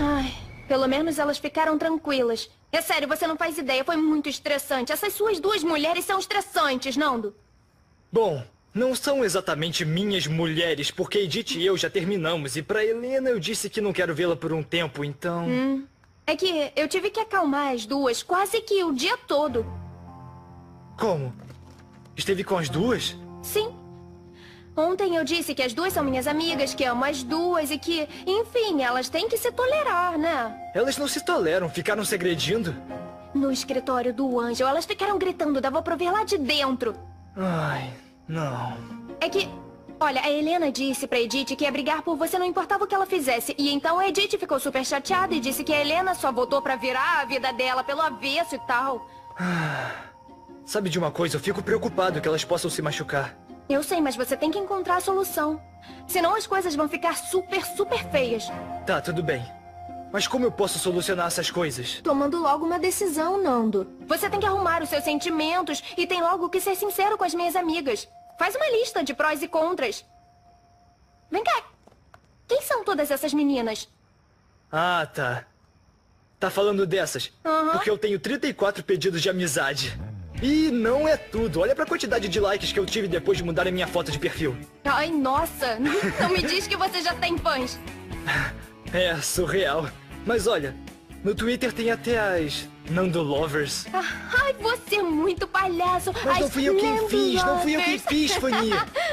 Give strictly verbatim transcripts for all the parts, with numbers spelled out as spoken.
Ai, pelo menos elas ficaram tranquilas. É sério, você não faz ideia, foi muito estressante. Essas suas duas mulheres são estressantes, Nando. Bom, não são exatamente minhas mulheres, porque Edith e eu já terminamos. E pra Helena eu disse que não quero vê-la por um tempo, então... Hum. É que eu tive que acalmar as duas quase que o dia todo. Como? Esteve com as duas? Sim. Ontem eu disse que as duas são minhas amigas, que amo as duas e que, enfim, elas têm que se tolerar, né? Elas não se toleram, ficaram se agredindo. No escritório do Ângelo, elas ficaram gritando, dava pra ver lá de dentro. Ai, não. É que, olha, a Helena disse pra Edith que ia brigar por você, não importava o que ela fizesse. E então a Edith ficou super chateada e disse que a Helena só voltou pra virar a vida dela pelo avesso e tal. Sabe de uma coisa? Eu fico preocupado que elas possam se machucar. Eu sei, mas você tem que encontrar a solução. Senão as coisas vão ficar super, super feias. Tá, tudo bem. Mas como eu posso solucionar essas coisas? Tomando logo uma decisão, Nando. Você tem que arrumar os seus sentimentos e tem logo que ser sincero com as minhas amigas. Faz uma lista de prós e contras. Vem cá. Quem são todas essas meninas? Ah, tá. Tá falando dessas? Uhum. Porque eu tenho trinta e quatro pedidos de amizade. E não é tudo. Olha pra quantidade de likes que eu tive depois de mudar a minha foto de perfil. Ai, nossa. Não me diz que você já tem fãs. É, surreal. Mas olha, no Twitter tem até as Nando Lovers. Ai, você é muito palhaço. Mas não As fui eu quem Nando fiz, não fui eu quem Lovers. fiz, Fanny.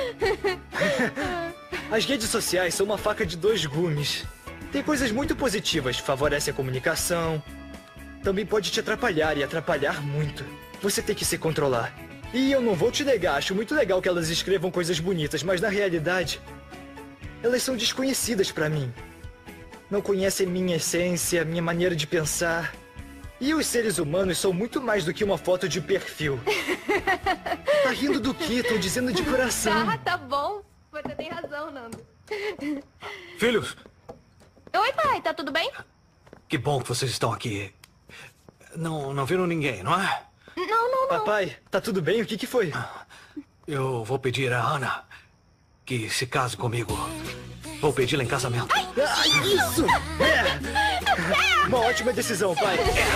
As redes sociais são uma faca de dois gumes. Tem coisas muito positivas, favorece a comunicação. Também pode te atrapalhar e atrapalhar muito. Você tem que se controlar. E eu não vou te negar, acho muito legal que elas escrevam coisas bonitas, mas na realidade, elas são desconhecidas pra mim. Não conhecem minha essência, minha maneira de pensar. E os seres humanos são muito mais do que uma foto de perfil. Tá rindo do quê? Tô dizendo de coração. Tá, tá bom. Você tem razão, Nando. Filhos, Oi, pai, tá tudo bem? que bom que vocês estão aqui. Não, não viram ninguém, não é? Não, não, não. Papai, tá tudo bem? O que que foi? Eu vou pedir a Ana que se case comigo. Vou pedi-la em casamento. Ah, isso! É! Uma ótima decisão, pai.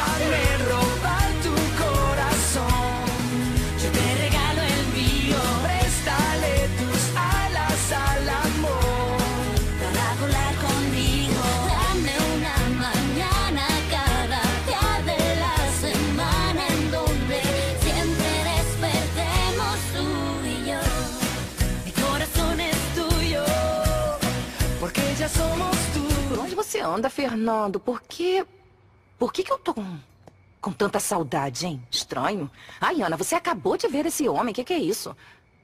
Por onde você anda, Fernando? Por que... Por que que eu tô com... com tanta saudade, hein? Estranho. Ai, Ana, você acabou de ver esse homem. O que que é isso?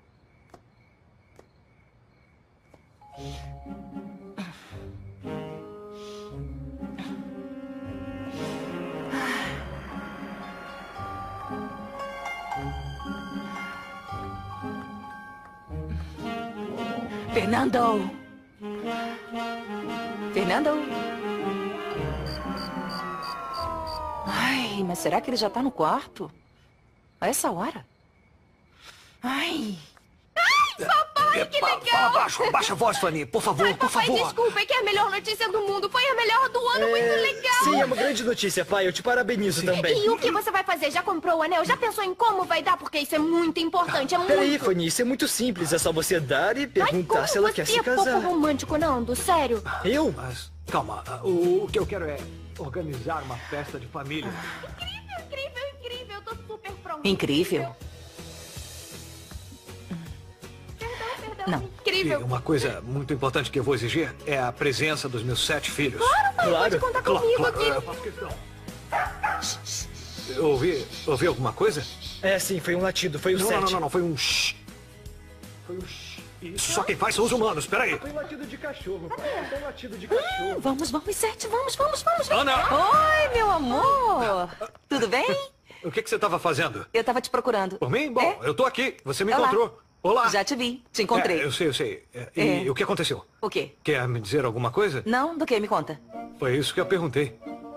Fernando! Fernando? Ai, mas será que ele já tá no quarto? A essa hora? Ai... Papai, que Fala legal! baixo, baixa a voz, Fanny, por favor, Ai, por papai, favor. desculpa, é que é a melhor notícia do mundo. Foi a melhor do ano, muito legal. Sim, é uma grande notícia, pai. Eu te parabenizo também. E o que você vai fazer? Já comprou o anel? Já pensou em como vai dar? Porque isso é muito importante, é muito... Peraí, Fanny, isso é muito simples. É só você dar e Ai, perguntar como se ela você quer se é pouco casar. romântico, Nando, sério. Eu? Mas, calma, o, o que eu quero é organizar uma festa de família. Incrível, incrível, incrível. Eu tô super pronta. Incrível. Perdão, perdão. Não. E Incrível. uma coisa muito importante que eu vou exigir é a presença dos meus sete filhos. Claro, pai, Claro. pode contar Claro, comigo claro, aqui. eu faço questão. Eu ouvi, ouvi alguma coisa? É, sim, foi um latido. Foi o Não, sete. não, não, não, foi um shh. Foi um shh. Isso só quem faz são os humanos, peraí. Foi um latido de cachorro, pai. Foi um latido de cachorro. Vamos, vamos, Sete, vamos, vamos, vamos. vem. Ana! Oi, meu amor. Tudo bem? O que, que você estava fazendo? Eu tava te procurando. Por mim? Bom, É? eu tô aqui. Você me Olá. encontrou. Olá. Já te vi, te encontrei. É, eu sei, eu sei. É, E É. o que aconteceu? O quê? Quer me dizer alguma coisa? Não? Do que? Me conta. Foi isso que eu perguntei.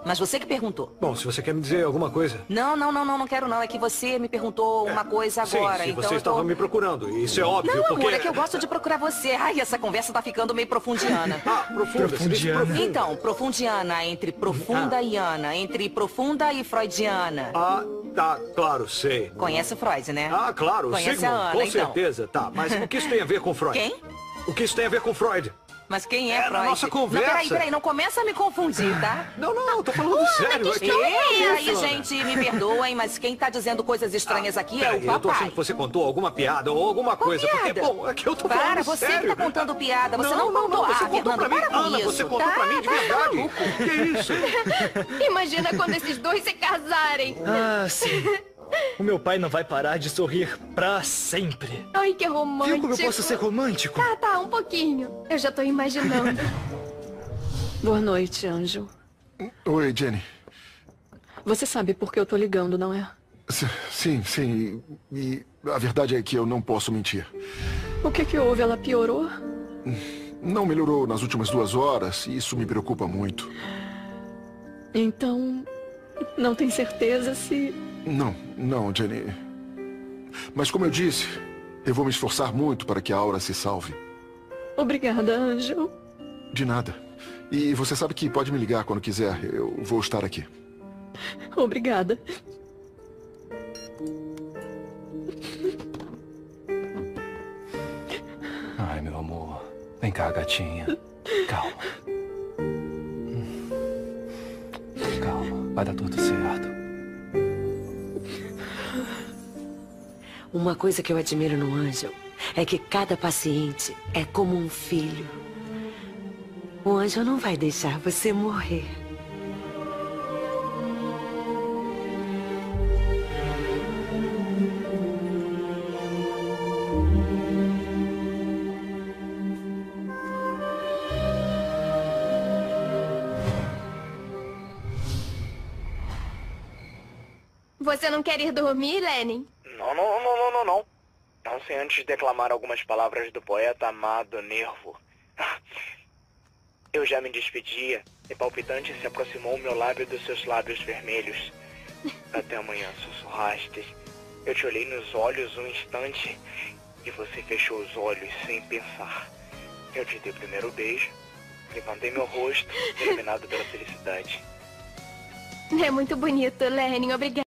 Mas você que perguntou. Bom, se você quer me dizer alguma coisa... Não, não, não, não, não quero não. É que você me perguntou uma coisa Sim, agora. se então você eu estava tô... me procurando. Isso é óbvio, Não, porque... amor, é que eu gosto de procurar você. Ai, essa conversa tá ficando meio profundiana. Ah, profunda. Profundiana. Profunda. Então, profundiana, entre profunda e Ana, entre profunda e freudiana. Ah, tá, claro, sei. Conhece o Freud, né? Ah, claro, Conhece Sigmund, a Ana, com então. certeza. Tá, mas o que isso tem a ver com Freud? Quem? O que isso tem a ver com Freud? Mas quem é, É, na Freud? nossa conversa. Não, peraí, peraí, não começa a me confundir, tá? Não, não, eu tô falando sério. É que- E aí, Ana? gente, me perdoem, mas quem tá dizendo coisas estranhas aqui é o Peraí, eu tô achando papai. que você contou alguma piada ou alguma Qual coisa. piada? Porque, bom, é que eu tô Para, falando você sério. que tá contando piada. Você não, não, contou. não, você Ah, contou Fernando, pra mim. para com Ana, isso. você contou tá? pra mim de Tá verdade. maluco. Que isso? Imagina quando esses dois se casarem. Ah, sim. O meu pai não vai parar de sorrir pra sempre. Ai, que romântico. Viu como eu posso ser romântico? Tá, tá, um pouquinho. Eu já tô imaginando. Boa noite, Anjo. Oi, Jenny. Você sabe por que eu tô ligando, não é? S- Sim, sim. E a verdade é que eu não posso mentir. O que que houve? Ela piorou? Não melhorou nas últimas duas horas e isso me preocupa muito. Então, não tem certeza se... Não, não, Jenny. Mas como eu disse, eu vou me esforçar muito para que a Aura se salve. Obrigada, Anjo. De nada. E você sabe que pode me ligar quando quiser. Eu vou estar aqui. Obrigada. Ai, meu amor. Vem cá, gatinha. Calma. Hum. Calma, vai dar tudo certo. Uma coisa que eu admiro no Ângel é que cada paciente é como um filho. O Ângel não vai deixar você morrer. Você não quer ir dormir, Lenin? Não, não, não, não, não, não. Não sem antes declamar algumas palavras do poeta amado Nervo. Eu já me despedia e palpitante se aproximou o meu lábio dos seus lábios vermelhos. Até amanhã, sussurraste. Eu te olhei nos olhos um instante e você fechou os olhos sem pensar. Eu te dei o primeiro beijo, levantei meu rosto, iluminado pela felicidade. É muito bonito, Lenin. Obrigada.